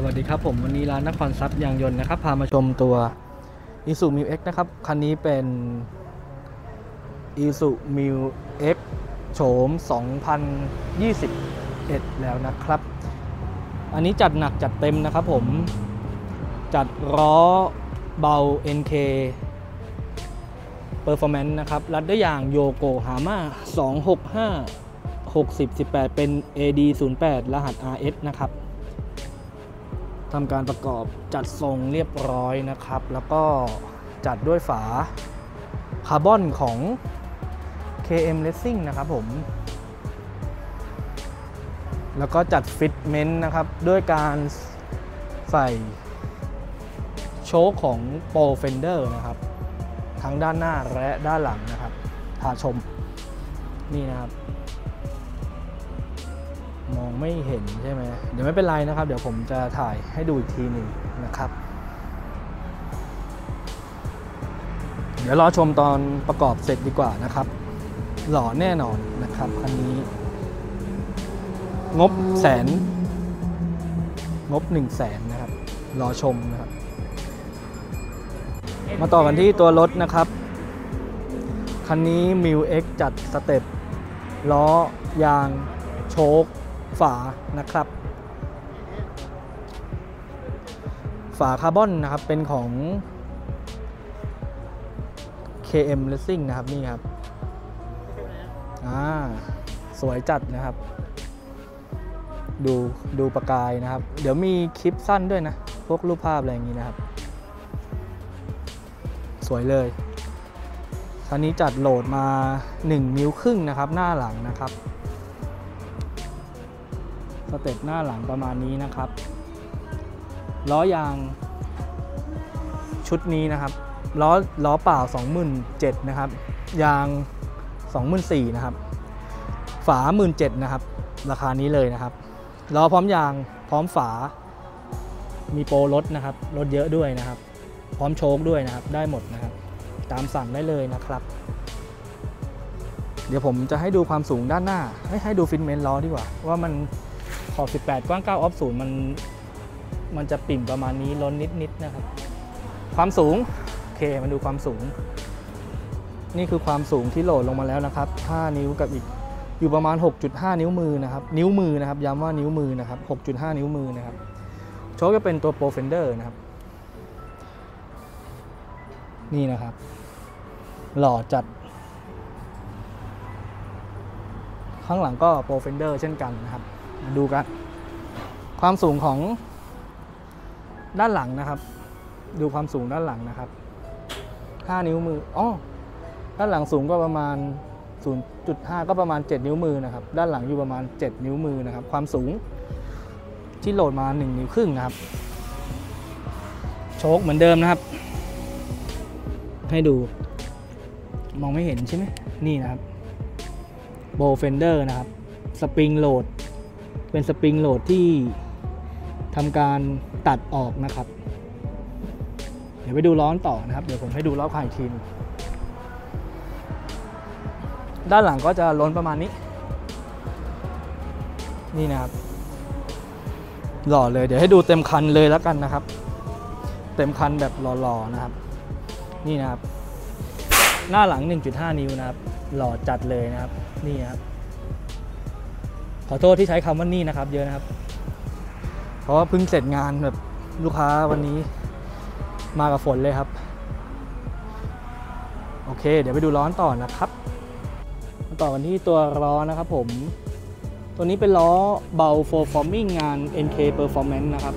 วัสดีครับผมวันนี้ร้านนครทรัพย์ยางยนต์นะครับพามาชมตัว Isuzu Mu-X นะครับคันนี้เป็น Isuzu Mu-X โฉม 2021 แล้วนะครับอันนี้จัดหนักจัดเต็มนะครับผมจัดล้อเบา NK Performance นะครับรัดด้วยยางโยโกฮาม่า265 6018เป็น AD08 รหัส RS นะครับทำการประกอบจัดทรงเรียบร้อยนะครับแล้วก็จัดด้วยฝาคาร์บอนของ KM Racing นะครับผมแล้วก็จัดฟิตเมนต์นะครับด้วยการใส่โชคของ Pro Fender นะครับทั้งด้านหน้าและด้านหลังนะครับพาชมนี่นะครับมองไม่เห็นใช่ไหมเดี๋ยวไม่เป็นไรนะครับเดี๋ยวผมจะถ่ายให้ดูอีกทีหนึ่งนะครับเดี๋ยวรอชมตอนประกอบเสร็จดีกว่านะครับหล่อแน่นอนนะครับคันนี้งบ100,000นะครับรอชมนะครับมาต่อกันที่ตัวรถนะครับคันนี้ Mu-X จัดสเต็ปล้อยางโชคฝานะครับฝาคาร์บอนนะครับเป็นของ KM Racing นะครับนี่ครับสวยจัดนะครับดูประกายนะครับเดี๋ยวมีคลิปสั้นด้วยนะพวกรูปภาพอะไรอย่างนี้นะครับสวยเลยคันนี้จัดโหลดมา1 นิ้วครึ่งนะครับหน้าหลังนะครับสเต็ปหน้าหลังประมาณนี้นะครับล้อยางชุดนี้นะครับล้อเปล่า 27,000 นะครับยาง 24,000 นะครับฝา 17,000 นะครับราคานี้เลยนะครับล้อพร้อมยางพร้อมฝามีโปรรถนะครับรถเยอะด้วยนะครับพร้อมโชคด้วยนะครับได้หมดนะครับตามสั่งได้เลยนะครับเดี๋ยวผมจะให้ดูความสูงด้านหน้าให้ดูฟิตเมนต์ล้อดีกว่าว่ามันขอบ18กว้าง9ออฟ0มันจะปิ่มประมาณนี้ล้นนิดนะครับความสูงโอเคมาดูความสูงนี่คือความสูงที่โหลดลงมาแล้วนะครับ5 นิ้วกับอีกอยู่ประมาณ 6.5 นิ้วมือนะครับนิ้วมือนะครับย้ำว่านิ้วมือนะครับ 6.5 นิ้วมือนะครับโชคจะเป็นตัว Pro Fender นะครับนี่นะครับหล่อจัดข้างหลังก็ Pro Fender เช่นกันนะครับมาดูกันความสูงของด้านหลังนะครับดูความสูงด้านหลังนะครับ5 นิ้วมือด้านหลังสูงก็ประมาณ 0.5 ก็ประมาณ7 นิ้วมือนะครับด้านหลังอยู่ประมาณ7 นิ้วมือนะครับความสูงที่โหลดมา1 นิ้วครึ่งนะครับโชคเหมือนเดิมนะครับให้ดูมองไม่เห็นใช่ไหมนี่นะครับโบเฟนเดอร์นะครับสปริงโหลดเป็นสปริงโหลดที่ทำการตัดออกนะครับเดี๋ยวไปดูล้อต่อนะครับเดี๋ยวผมให้ดูล้อข้างอีกทีนึงด้านหลังก็จะล้นประมาณนี้นี่นะครับหล่อเลยเดี๋ยวให้ดูเต็มคันเลยแล้วกันนะครับเต็มคันแบบหล่อๆนะครับนี่นะครับหน้าหลัง 1.5 นิ้วนะครับหล่อจัดเลยนะครับนี่ครับขอโทษที่ใช้คำว่านี่นะครับเยอะนะครับเพราะว่าเพิ่งเสร็จงานแบบลูกค้าวันนี้มากับฝนเลยครับโอเคเดี๋ยวไปดูล้อต่อนะครับมาต่อกันที่ตัวล้อนะครับผมตัวนี้เป็นล้อเบา Performing งาน NK Performance นะครับ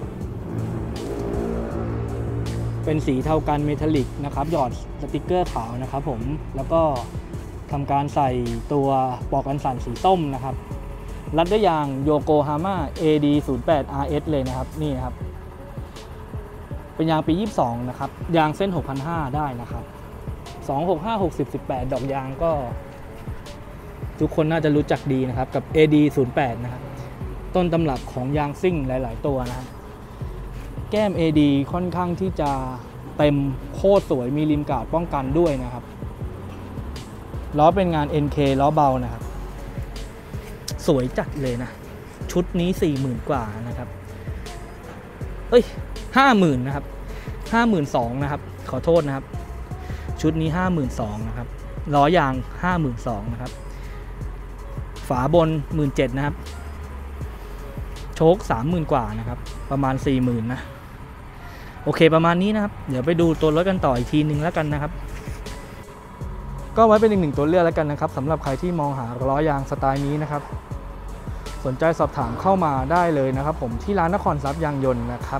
เป็นสีเทากันเมทัลลิกนะครับหยอดสติกเกอร์ขาวนะครับผมแล้วก็ทำการใส่ตัวปลอกกันสั่นสีส้มนะครับรัดด้วยยางโยโกฮาม่า AD08 RS เลยนะครับนี่นะครับเป็นยางปี22นะครับยางเส้น 6,500 ได้นะครับ265 60 18ดอกยางก็ทุกคนน่าจะรู้จักดีนะครับกับ AD08 นะครับต้นตำรับของยางซิ่งหลายๆตัวนะครับแก้ม AD ค่อนข้างที่จะเต็มโคตรสวยมีริมกาดป้องกันด้วยนะครับล้อเป็นงาน NK ล้อเบานะครับสวยจัดเลยนะชุดนี้ 40,000 กว่านะครับอ้ย50,000นะครับ52,000นะครับขอโทษนะครับชุดนี้52,000นะครับล้อยาง52,000นะครับฝาบน17,000นะครับโชค30,000กว่านะครับประมาณ40,000นะโอเคประมาณนี้นะครับเดี๋ยวไปดูตัวรถกันต่ออีกทีนึงแล้วกันนะครับก็ไว้เป็นอีก1ตัวเลือกแล้วกันนะครับสำหรับใครที่มองหาล้อยางสไตล์นี้นะครับสนใจสอบถามเข้ามาได้เลยนะครับผมที่ร้านนครทรัพย์ยางยนต์นะครับ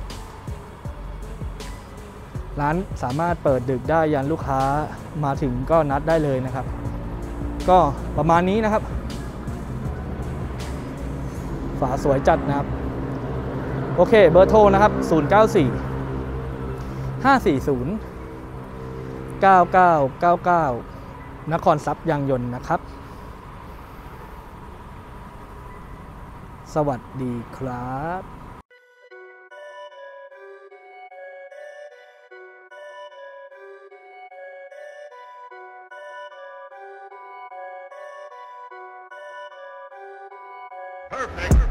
ร้านสามารถเปิดดึกได้ยันลูกค้ามาถึงก็นัดได้เลยนะครับก็ประมาณนี้นะครับฝาสวยจัดนะครับโอเคเบอร์โทรนะครับ094 540 9999นครทรัพย์ยางยนต์นะครับสวัสดีครับ Perfect.